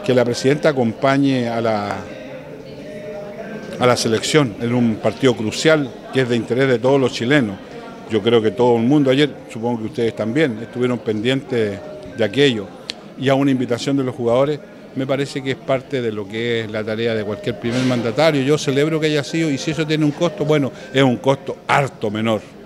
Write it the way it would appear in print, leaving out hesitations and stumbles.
que la presidenta acompañe a la selección en un partido crucial que es de interés de todos los chilenos. Yo creo que todo el mundo ayer, supongo que ustedes también, estuvieron pendientes de aquello. Y a una invitación de los jugadores, me parece que es parte de lo que es la tarea de cualquier primer mandatario. Yo celebro que haya sido, y si eso tiene un costo, bueno, es un costo harto menor.